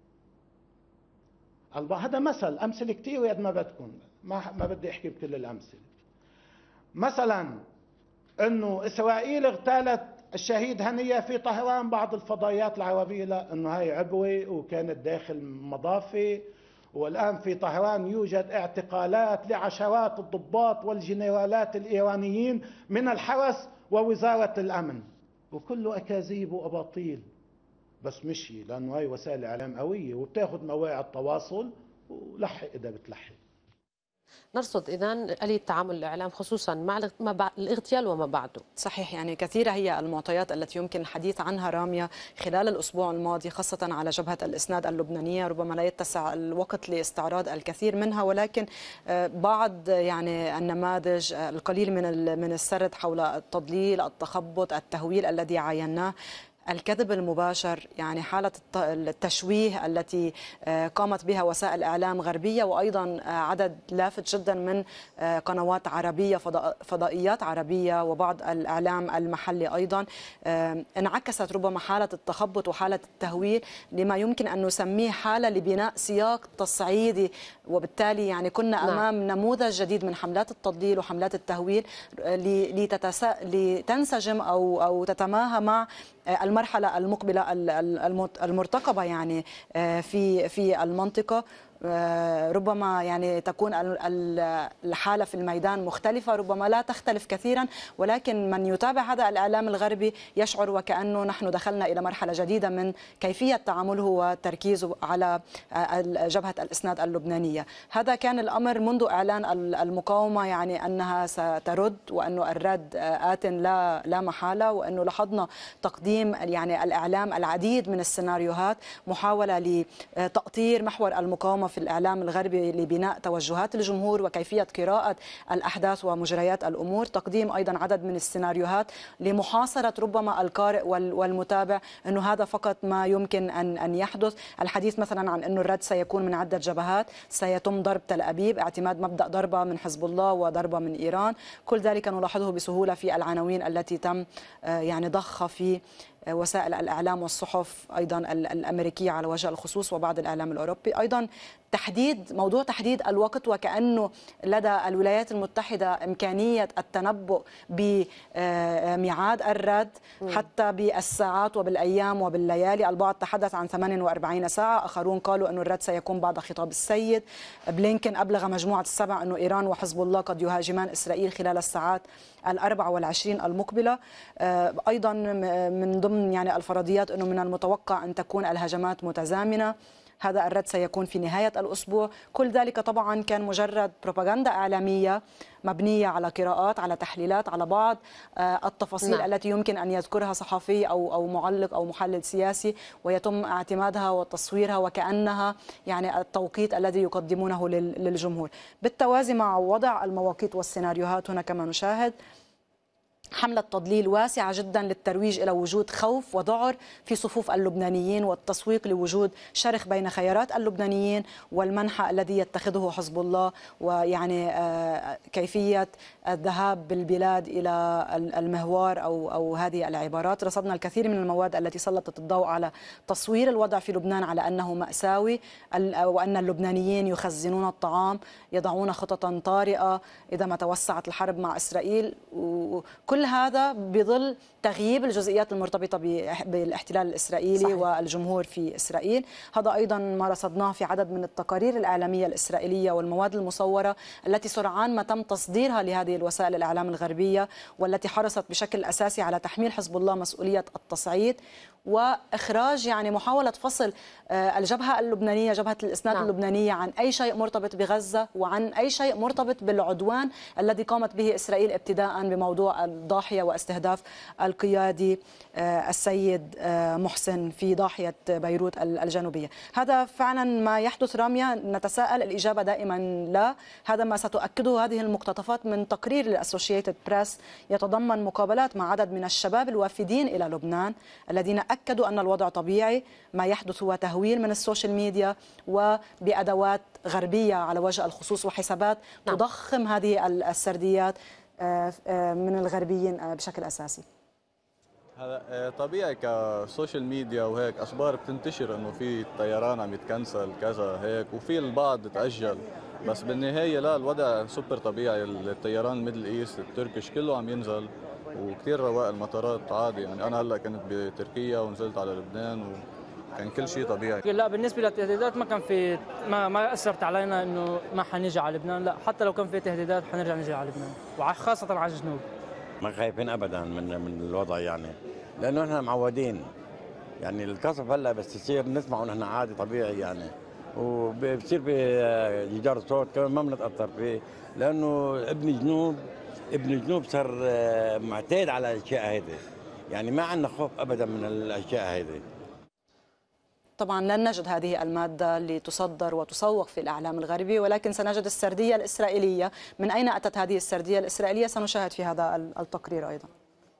هذا مثل، أمثلة كتير قد ما بدكم، ما بدي أحكي بكل الأمثلة. مثلا انه إسرائيل اغتالت الشهيد هنية في طهران، بعض الفضائيات العربية لا، انه هاي عبوة وكانت داخل مضافة، والآن في طهران يوجد اعتقالات لعشرات الضباط والجنرالات الإيرانيين من الحرس ووزارة الأمن، وكله أكاذيب وأباطيل. بس مشي لأنه هاي وسائل إعلام قوية وبتاخذ مواعيد تواصل ولحق إذا بتلحق. نرصد إذن آلية تعامل الإعلام خصوصا مع الاغتيال وما بعده. صحيح، يعني كثيرة هي المعطيات التي يمكن الحديث عنها رامية خلال الأسبوع الماضي، خاصة على جبهة الإسناد اللبنانية. ربما لا يتسع الوقت لاستعراض الكثير منها، ولكن بعض يعني النماذج القليل من السرد حول التضليل، التخبط، التهويل الذي عايناه، الكذب المباشر، يعني حالة التشويه التي قامت بها وسائل إعلام غربية، وأيضا عدد لافت جدا من قنوات عربية، فضائيات عربية، وبعض الإعلام المحلي أيضا. انعكست ربما حالة التخبط وحالة التهويل لما يمكن أن نسميه حالة لبناء سياق تصعيدي، وبالتالي يعني كنا أمام نموذج جديد من حملات التضليل وحملات التهويل لتنسجم أو تتماهى مع المرحلة المقبلة المرتقبة يعني في المنطقة. ربما يعني تكون الحالة في الميدان مختلفة، ربما لا تختلف كثيرا، ولكن من يتابع هذا الإعلام الغربي يشعر وكأنه نحن دخلنا إلى مرحلة جديدة من كيفية تعامله وتركيزه على جبهة الإسناد اللبنانية. هذا كان الأمر منذ إعلان المقاومة، يعني أنها سترد، وأنه الرد آت لا محالة، وأنه لاحظنا تقديم يعني الإعلام العديد من السيناريوهات، محاولة لتأطير محور المقاومة في الإعلام الغربي لبناء توجهات الجمهور وكيفية قراءة الأحداث ومجريات الأمور، تقديم أيضا عدد من السيناريوهات لمحاصرة ربما القارئ والمتابع أنه هذا فقط ما يمكن أن يحدث. الحديث مثلا عن أنه الرد سيكون من عدة جبهات، سيتم ضرب تل أبيب، اعتماد مبدأ ضربة من حزب الله وضربة من إيران، كل ذلك نلاحظه بسهولة في العناوين التي تم يعني ضخها في وسائل الإعلام والصحف أيضا الأمريكية على وجه الخصوص، وبعض الإعلام الأوروبي. أيضا موضوع تحديد الوقت، وكأنه لدى الولايات المتحدة إمكانية التنبؤ بميعاد الرد حتى بالساعات وبالأيام وبالليالي. البعض تحدث عن 48 ساعة، آخرون قالوا أن الرد سيكون بعد خطاب السيد. بلينكن أبلغ مجموعة السبع أنه إيران وحزب الله قد يهاجمان إسرائيل خلال الساعات 24 المقبلة. أيضا من ضمن يعني الفرضيات أنه من المتوقع أن تكون الهجمات متزامنة. هذا الرد سيكون في نهاية الأسبوع. كل ذلك طبعا كان مجرد بروباغندا إعلامية مبنية على قراءات، على تحليلات، على بعض التفاصيل التي يمكن أن يذكرها صحفي أو معلق أو محلل سياسي، ويتم اعتمادها وتصويرها وكأنها يعني التوقيت الذي يقدمونه للجمهور. بالتوازي مع وضع المواقيت والسيناريوهات، هنا كما نشاهد حملة تضليل واسعة جدا للترويج إلى وجود خوف وذعر في صفوف اللبنانيين، والتسويق لوجود شرخ بين خيارات اللبنانيين والمنحى الذي يتخذه حزب الله، ويعني كيفية الذهاب بالبلاد إلى المهوار أو هذه العبارات. رصدنا الكثير من المواد التي سلطت الضوء على تصوير الوضع في لبنان على أنه مأساوي، وأن اللبنانيين يخزنون الطعام، يضعون خططا طارئة إذا ما توسعت الحرب مع إسرائيل. وكل هذا بظل تغييب الجزئيات المرتبطة بالاحتلال الإسرائيلي صحيح. والجمهور في إسرائيل. هذا أيضا ما رصدناه في عدد من التقارير الإعلامية الإسرائيلية والمواد المصورة التي سرعان ما تم تصديرها لهذه الوسائل الإعلام الغربية، والتي حرصت بشكل أساسي على تحميل حزب الله مسؤولية التصعيد وإخراج يعني محاولة فصل الجبهة اللبنانية، جبهة الإسناد اللبنانية، عن أي شيء مرتبط بغزة وعن أي شيء مرتبط بالعدوان الذي قامت به إسرائيل ابتداء بموضوع الضاحية واستهداف القيادي السيد محسن في ضاحية بيروت الجنوبية. هذا فعلا ما يحدث رامية؟ نتساءل، الإجابة دائما لا. هذا ما ستؤكده هذه المقتطفات من تقرير للأسوشيتد بريس يتضمن مقابلات مع عدد من الشباب الوافدين إلى لبنان الذين أكدوا أن الوضع طبيعي. ما يحدث هو تهويل من السوشيال ميديا وبأدوات غربية على وجه الخصوص وحسابات تضخم هذه السرديات من الغربيين بشكل أساسي. هذا طبيعي كسوشيال ميديا وهيك أخبار بتنتشر إنه في طيران عم يتكنسل كذا هيك، وفي البعض تأجل، بس بالنهاية لا، الوضع سوبر طبيعي. الطيران ميدل إيست التركيش كله عم ينزل، وكثير رواق المطارات عادي. يعني أنا هلا كنت بتركيا ونزلت على لبنان وكان كل شيء طبيعي. لا بالنسبة للتهديدات ما كان في ما أثرت علينا إنه ما حنيجي على لبنان، لا حتى لو كان في تهديدات حنرجع نجي على لبنان، وخاصة على الجنوب. ما خايفين أبدا من الوضع يعني، لأنه نحن معودين. يعني القصف هلا بس يصير نسمعه نحن عادي طبيعي يعني، وبصير بجدار صوت كمان ما بنتأثر فيه، لأنه ابن جنوب صار معتاد على الأشياء هذه، يعني ما عندنا خوف أبدا من الأشياء هذه. طبعا لن نجد هذه المادة لتصدر وتسوق في الإعلام الغربي، ولكن سنجد السردية الإسرائيلية. من أين أتت هذه السردية الإسرائيلية؟ سنشاهد في هذا التقرير أيضا.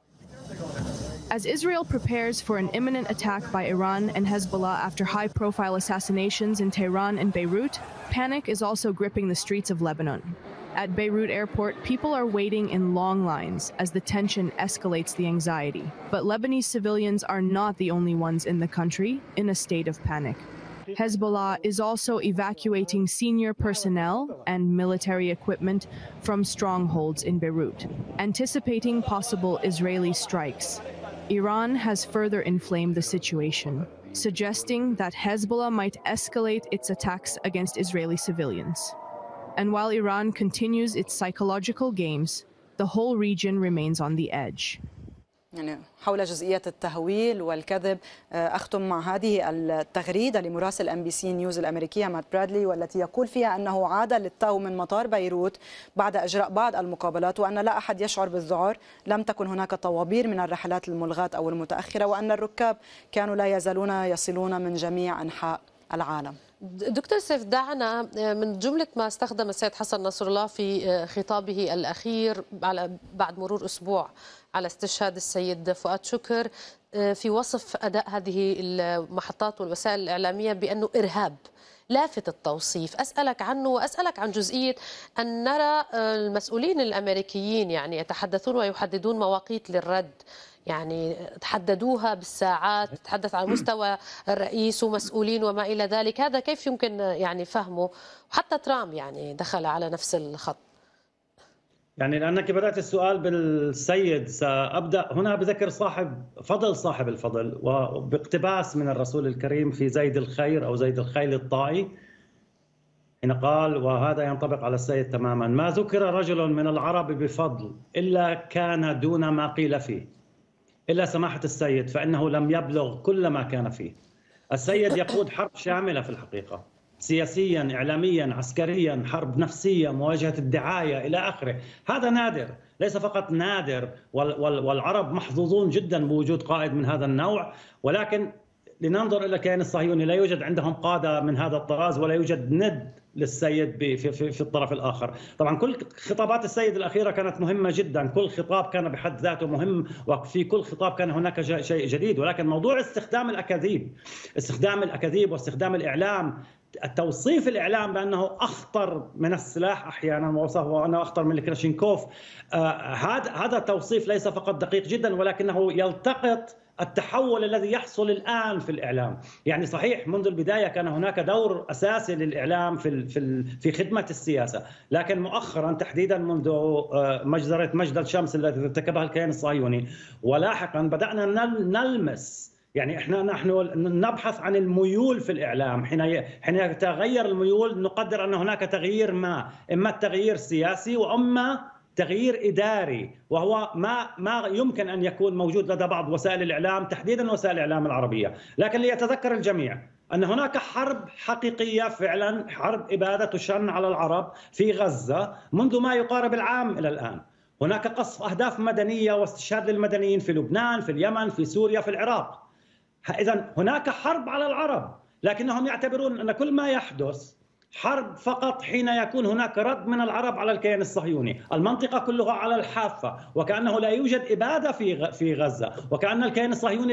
As Israel prepares for an imminent attack by Iran and Hezbollah after high-profile assassinations in Tehran and Beirut, panic is also gripping the streets of Lebanon. At Beirut airport, people are waiting in long lines as the tension escalates the anxiety. But Lebanese civilians are not the only ones in the country in a state of panic. Hezbollah is also evacuating senior personnel and military equipment from strongholds in Beirut, anticipating possible Israeli strikes. Iran has further inflamed the situation, suggesting that Hezbollah might escalate its attacks against Israeli civilians. And while Iran continues its psychological games, the whole region remains on the edge. يعني حول جزئيات التهويل والكذب أختم مع هذه التغريدة لمراسل NBC نيوز الأمريكية مات برادلي، والتي يقول فيها أنه عاد للتو من مطار بيروت بعد إجراء بعض المقابلات، وأن لا أحد يشعر بالذعر، لم تكن هناك طوابير من الرحلات الملغاة أو المتأخرة، وأن الركاب كانوا لا يزالون يصلون من جميع أنحاء العالم. دكتور سيف، دعنا من جملة ما استخدم السيد حسن نصر الله في خطابه الأخير بعد مرور أسبوع على استشهاد السيد فؤاد شكر في وصف أداء هذه المحطات والوسائل الإعلامية بأنه إرهاب لافت التوصيف. أسألك عنه وأسألك عن جزئية أن نرى المسؤولين الأمريكيين يعني يتحدثون ويحددون مواقيت للرد، يعني تحددوها بالساعات، تحدث عن مستوى الرئيس ومسؤولين وما إلى ذلك. هذا كيف يمكن يعني فهمه؟ وحتى ترامب يعني دخل على نفس الخط. يعني لأنك بدأت السؤال بالسيد، سأبدأ هنا بذكر صاحب الفضل وباقتباس من الرسول الكريم في زيد الخير أو زيد الخيل الطائي، حين قال، وهذا ينطبق على السيد تماما: ما ذكر رجل من العرب بفضل إلا كان دون ما قيل فيه، إلا سماحة السيد فإنه لم يبلغ كل ما كان فيه. السيد يقود حرب شاملة في الحقيقة، سياسيا، إعلاميا، عسكريا، حرب نفسية، مواجهة الدعاية إلى آخره. هذا نادر، ليس فقط نادر، والعرب محظوظون جدا بوجود قائد من هذا النوع، ولكن لننظر إلى الكيان الصهيوني لا يوجد عندهم قادة من هذا الطراز، ولا يوجد ند للسيد في الطرف الآخر. طبعا كل خطابات السيد الأخيرة كانت مهمة جدا، كل خطاب كان بحد ذاته مهم، وفي كل خطاب كان هناك شيء جديد، ولكن موضوع استخدام الأكاذيب واستخدام الإعلام، توصيف الإعلام بأنه أخطر من السلاح أحيانا، ووصفه أنه أخطر من الكلاشينكوف، هذا توصيف ليس فقط دقيق جدا، ولكنه يلتقط التحول الذي يحصل الآن في الإعلام. يعني صحيح منذ البداية كان هناك دور أساسي للإعلام في خدمة السياسة، لكن مؤخرا تحديدا منذ مجزرة مجدل شمس التي ارتكبها الكيان الصهيوني، ولاحقا بدأنا نلمس، يعني نحن نبحث عن الميول في الإعلام. حين يتغير الميول نقدر أن هناك تغيير إما التغيير سياسي وإما تغيير إداري، وهو ما يمكن أن يكون موجود لدى بعض وسائل الإعلام، تحديدا وسائل الإعلام العربية. لكن ليتذكر الجميع أن هناك حرب حقيقية فعلا، حرب إبادة تشن على العرب في غزة منذ ما يقارب العام إلى الآن. هناك قصف أهداف مدنية واستشهاد للمدنيين في لبنان، في اليمن، في سوريا، في العراق. إذن هناك حرب على العرب، لكنهم يعتبرون أن كل ما يحدث حرب فقط حين يكون هناك رد من العرب على الكيان الصهيوني. المنطقة كلها على الحافة، وكأنه لا يوجد إبادة في غزة، وكأن الكيان الصهيوني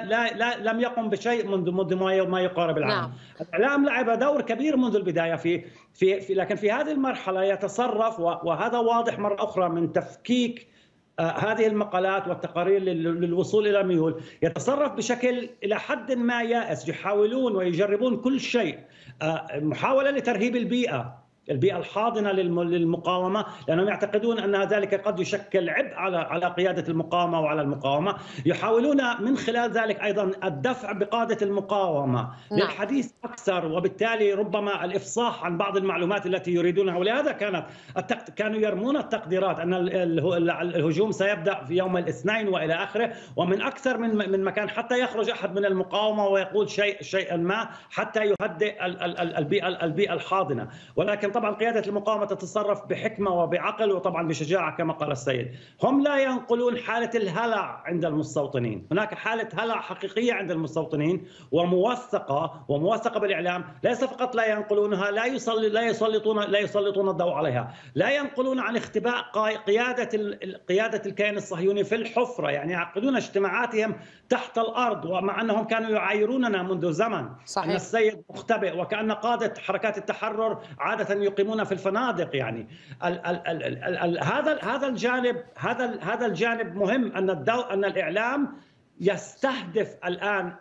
لم يقم بشيء منذ ما يقارب العام. الإعلام لعب دور كبير منذ البداية لكن في هذه المرحلة يتصرف، وهذا واضح مرة أخرى من تفكيك هذه المقالات والتقارير للوصول إلى ميول، يتصرف بشكل إلى حد ما يائس، يحاولون ويجربون كل شيء، محاولة لترهيب البيئة الحاضنة للمقاومة، لأنهم يعتقدون أن ذلك قد يشكل عبء على قيادة المقاومة وعلى المقاومة. يحاولون من خلال ذلك أيضا الدفع بقادة المقاومة للحديث أكثر، وبالتالي ربما الإفصاح عن بعض المعلومات التي يريدونها. ولهذا كانوا يرمون التقديرات أن الهجوم سيبدأ في يوم الاثنين وإلى آخره، ومن أكثر من مكان، حتى يخرج أحد من المقاومة ويقول شيئا ما حتى يهدئ البيئة الحاضنة. ولكن طبعا قيادة المقاومة تتصرف بحكمة وبعقل وطبعا بشجاعة كما قال السيد. هم لا ينقلون حالة الهلع عند المستوطنين، هناك حالة هلع حقيقية عند المستوطنين وموثقة بالإعلام. ليس فقط لا ينقلونها، لا يسلطون الضوء عليها، لا ينقلون عن اختباء قيادة الكيان الصهيوني في الحفرة، يعني يعقدون اجتماعاتهم تحت الأرض، ومع أنهم كانوا يعايروننا منذ زمن صحيح. أن السيد مختبئ، وكأن قادة حركات التحرر عادة يقيمون في الفنادق. يعني هذا الجانب مهم، أن الإعلام يستهدف الآن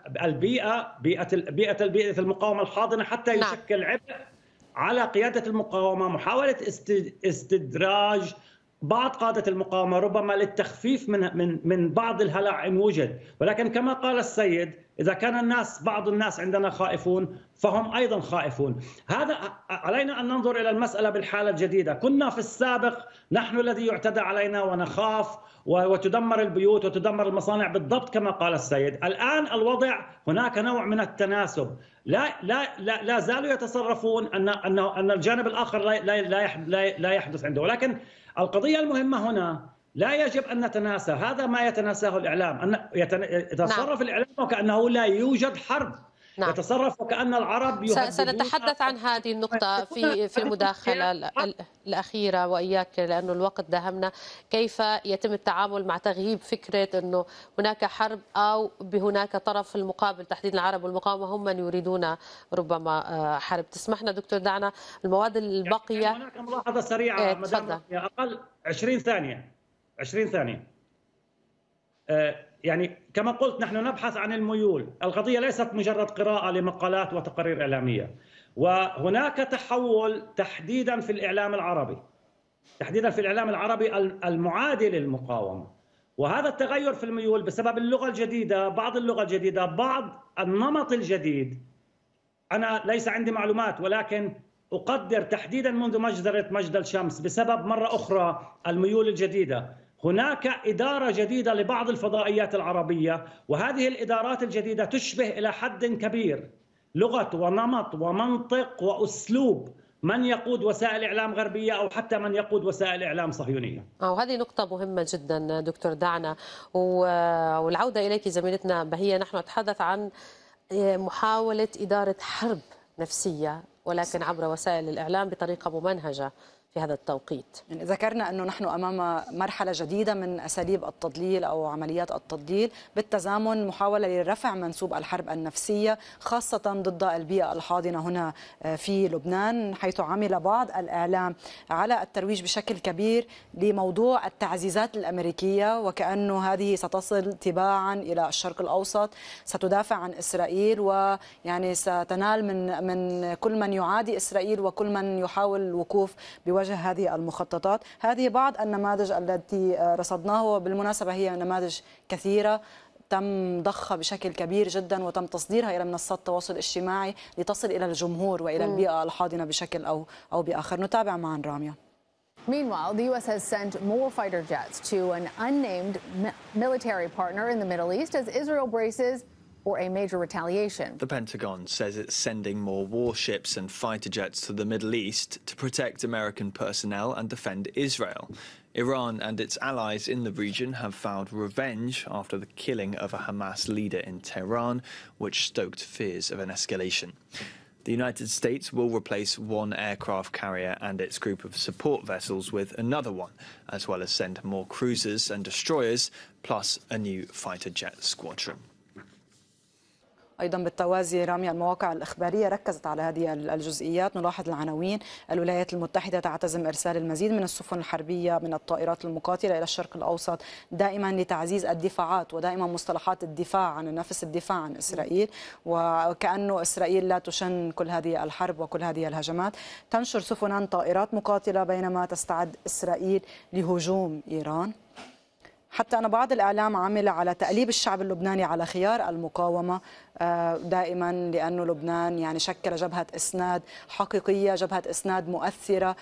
بيئة المقاومة الحاضنة حتى يشكل عبء على قيادة المقاومة، محاولة استدراج بعض قادة المقاومة ربما للتخفيف من بعض الهلع إن وجد. ولكن كما قال السيد، إذا كان بعض الناس عندنا خائفون فهم أيضا خائفون. هذا علينا أن ننظر إلى المسألة بالحالة الجديدة. كنا في السابق نحن الذي يعتدى علينا ونخاف وتدمر البيوت وتدمر المصانع بالضبط كما قال السيد. الآن الوضع هناك نوع من التناسب، لا زالوا يتصرفون أن الجانب الآخر لا يحدث عنده. ولكن القضية المهمة هنا لا يجب أن نتناسى هذا ما يتناساه الإعلام، أن يتصرف الإعلام وكأنه لا يوجد حرب. يتصرف وكأن العرب سنتحدث عن هذه النقطة في المداخلة الأخيرة وإياك، لأنه الوقت داهمنا. كيف يتم التعامل مع تغييب فكرة أنه هناك حرب أو بهناك طرف المقابل، تحديدا العرب والمقاومة هم من يريدون ربما حرب؟ تسمحنا دكتور دعنا المواد الباقية. هناك ملاحظة سريعة مدام، أقل 20 ثانية. يعني كما قلت نحن نبحث عن الميول. القضية ليست مجرد قراءة لمقالات وتقارير إعلامية، وهناك تحول تحديدا في الإعلام العربي المعادي للمقاومة. وهذا التغير في الميول بسبب اللغة الجديدة، بعض النمط الجديد. أنا ليس عندي معلومات، ولكن أقدر تحديدا منذ مجزرة مجدل شمس بسبب مرة أخرى الميول الجديدة. هناك إدارة جديدة لبعض الفضائيات العربية، وهذه الإدارات الجديدة تشبه إلى حد كبير لغة ونمط ومنطق وأسلوب من يقود وسائل إعلام غربية أو حتى من يقود وسائل إعلام صهيونية. وهذه نقطة مهمة جدا دكتور دعنا، والعودة إليك زميلتنا بهية. نحن نتحدث عن محاولة إدارة حرب نفسية ولكن عبر وسائل الإعلام بطريقة ممنهجة في هذا التوقيت. يعني ذكرنا أنه نحن أمام مرحلة جديدة من أساليب التضليل أو عمليات التضليل، بالتزامن محاولة لرفع منسوب الحرب النفسية خاصة ضد البيئة الحاضنة هنا في لبنان، حيث عمل بعض الإعلام على الترويج بشكل كبير لموضوع التعزيزات الأمريكية، وكأنه هذه ستصل تباعا إلى الشرق الأوسط، ستدافع عن إسرائيل، ويعني ستنال من كل من يعادي إسرائيل وكل من يحاول الوقوف بوجه هذه المخططات. هذه بعض النماذج التي رصدناها، وبالمناسبة هي نماذج كثيرة تم ضخها بشكل كبير جدا وتم تصديرها إلى منصات التواصل الاجتماعي لتصل إلى الجمهور وإلى البيئة الحاضنة بشكل أو بآخر. نتابع معا راميا. Meanwhile, the U.S. has sent more fighter jets to an unnamed military partner in the Middle East as Israel braces or a major retaliation. The Pentagon says it's sending more warships and fighter jets to the Middle East to protect American personnel and defend Israel. Iran and its allies in the region have vowed revenge after the killing of a Hamas leader in Tehran, which stoked fears of an escalation. The United States will replace one aircraft carrier and its group of support vessels with another one, as well as send more cruisers and destroyers, plus a new fighter jet squadron. أيضا بالتوازي رامي المواقع الإخبارية ركزت على هذه الجزئيات. نلاحظ العناوين: الولايات المتحدة تعتزم إرسال المزيد من السفن الحربية من الطائرات المقاتلة إلى الشرق الأوسط دائما لتعزيز الدفاعات، ودائما مصطلحات الدفاع عن النفس، الدفاع عن إسرائيل، وكأنه إسرائيل لا تشن كل هذه الحرب وكل هذه الهجمات. تنشر سفنا طائرات مقاتلة بينما تستعد إسرائيل لهجوم إيران. حتى أن بعض الإعلام عمل على تأليب الشعب اللبناني على خيار المقاومة دائما، لأنه لبنان يعني شكل جبهة إسناد حقيقية، جبهة إسناد مؤثرة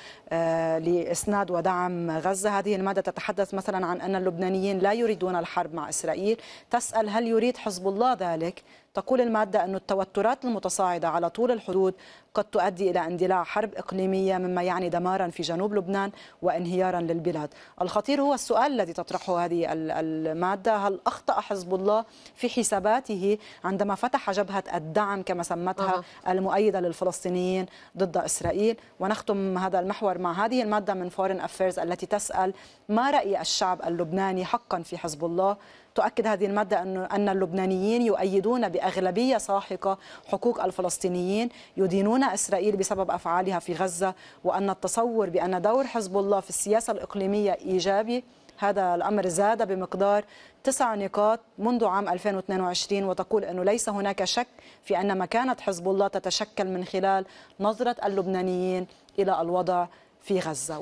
لإسناد ودعم غزة. هذه المادة تتحدث مثلا عن أن اللبنانيين لا يريدون الحرب مع إسرائيل. تسأل هل يريد حزب الله ذلك؟ تقول المادة أن التوترات المتصاعدة على طول الحدود قد تؤدي إلى اندلاع حرب إقليمية، مما يعني دمارا في جنوب لبنان وانهيارا للبلاد. الخطير هو السؤال الذي تطرحه هذه المادة: هل أخطأ حزب الله في حساباته عندما فتح جبهة الدعم كما سمتها المؤيدة للفلسطينيين ضد إسرائيل؟ ونختم هذا المحور مع هذه المادة من فورين أفيرز التي تسأل: ما رأي الشعب اللبناني حقا في حزب الله؟ تؤكد هذه المادة أن اللبنانيين يؤيدون بأغلبية ساحقة حقوق الفلسطينيين، يدينون إسرائيل بسبب أفعالها في غزة، وأن التصور بأن دور حزب الله في السياسة الإقليمية إيجابي. هذا الأمر زاد بمقدار 9 نقاط منذ عام 2022، وتقول أنه ليس هناك شك في أن مكانة حزب الله تتشكل من خلال نظرة اللبنانيين إلى الوضع في غزة.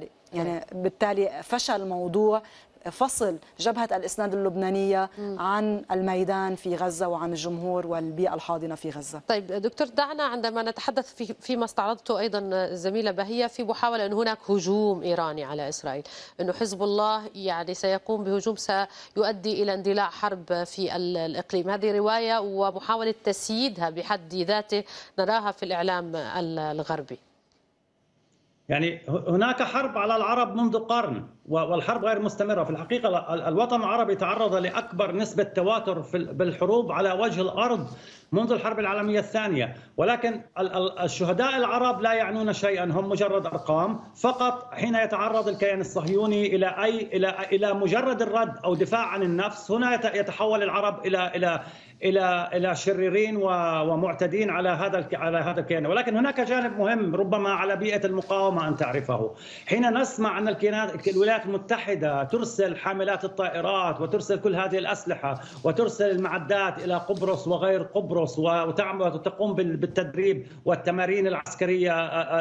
وبالتالي فشل موضوع فصل جبهة الإسناد اللبنانية عن الميدان في غزة وعن الجمهور والبيئة الحاضنة في غزة. طيب دكتور دعنا، عندما نتحدث فيما استعرضته أيضا الزميلة بهية في محاولة أن هناك هجوم إيراني على إسرائيل، أنه حزب الله يعني سيقوم بهجوم سيؤدي إلى اندلاع حرب في الإقليم، هذه رواية ومحاولة تسييدها بحد ذاته نراها في الإعلام الغربي. يعني هناك حرب على العرب منذ قرن، والحرب غير مستمرة. في الحقيقة الوطن العربي تعرض لأكبر نسبة تواتر بالحروب على وجه الأرض منذ الحرب العالمية الثانية، ولكن الشهداء العرب لا يعنون شيئا، هم مجرد أرقام فقط. حين يتعرض الكيان الصهيوني إلى مجرد الرد أو دفاع عن النفس، هنا يتحول العرب إلى شريرين ومعتدين على هذا الكيان. ولكن هناك جانب مهم ربما على بيئة المقاومة أن تعرفه. حين نسمع أن الولايات المتحدة ترسل حاملات الطائرات وترسل كل هذه الأسلحة وترسل المعدات إلى قبرص وغير قبرص وتقوم بالتدريب والتمارين العسكرية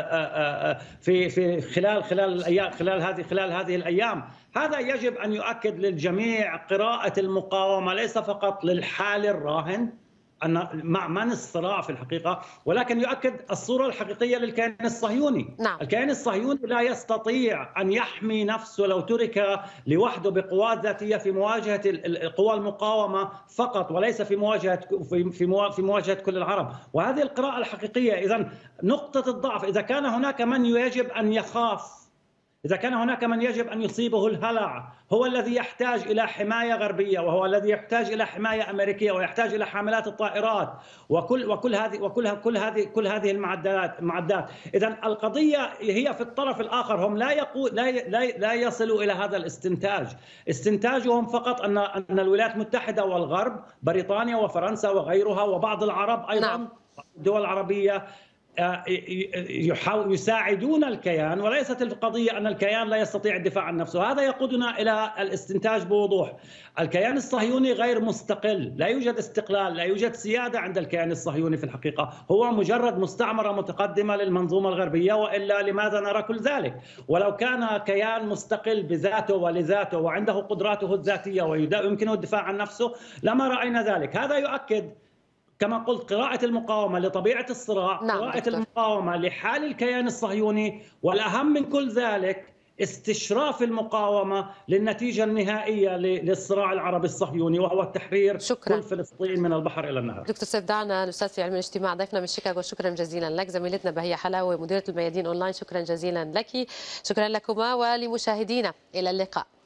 في خلال هذه الأيام، هذا يجب أن يؤكد للجميع قراءة المقاومة ليس فقط للحال الراهن أن مع من الصراع في الحقيقة، ولكن يؤكد الصورة الحقيقية للكيان الصهيوني. نعم. الكيان الصهيوني لا يستطيع أن يحمي نفسه لو ترك لوحده بقوات ذاتية في مواجهة قوى المقاومة فقط، وليس في مواجهة كل العرب. وهذه القراءة الحقيقية. إذن نقطة الضعف، إذا كان هناك من يجب أن يخاف، إذا كان هناك من يجب أن يصيبه الهلع، هو الذي يحتاج إلى حماية غربية، وهو الذي يحتاج إلى حماية أمريكية، ويحتاج إلى حاملات الطائرات وكل هذه المعدات. إذن القضية هي في الطرف الآخر، هم لا يصلوا إلى هذا الاستنتاج. استنتاجهم فقط أن الولايات المتحدة والغرب، بريطانيا وفرنسا وغيرها وبعض العرب أيضا، الدول العربية يساعدون الكيان، وليست القضية أن الكيان لا يستطيع الدفاع عن نفسه. هذا يقودنا إلى الاستنتاج بوضوح. الكيان الصهيوني غير مستقل، لا يوجد استقلال، لا يوجد سيادة عند الكيان الصهيوني في الحقيقة، هو مجرد مستعمرة متقدمة للمنظومة الغربية، وإلا لماذا نرى كل ذلك؟ ولو كان كيان مستقل بذاته ولذاته وعنده قدراته الذاتية ويمكنه الدفاع عن نفسه لما رأينا ذلك. هذا يؤكد كما قلت قراءة المقاومة لطبيعة الصراع، قراءة المقاومة لحال الكيان الصهيوني، والأهم من كل ذلك استشراف المقاومة للنتيجة النهائية للصراع العربي الصهيوني، وهو التحرير كل فلسطين من البحر إلى النهر. دكتور سيف دعنا، الأستاذ في علم الاجتماع، ضيفنا من شيكاغو، شكرا جزيلا لك. زميلتنا بهية حلاوي مديرة الميادين أونلاين، شكرا جزيلا لك. شكرا لكما ولمشاهدينا، إلى اللقاء.